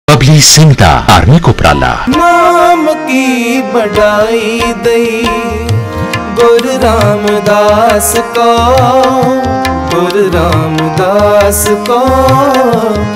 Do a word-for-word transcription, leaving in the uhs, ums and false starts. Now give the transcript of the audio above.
बबली सिंह दा धार्मिक उपराला। नाम की बढ़ाई दई गुरु रामदास को, गुरु रामदास को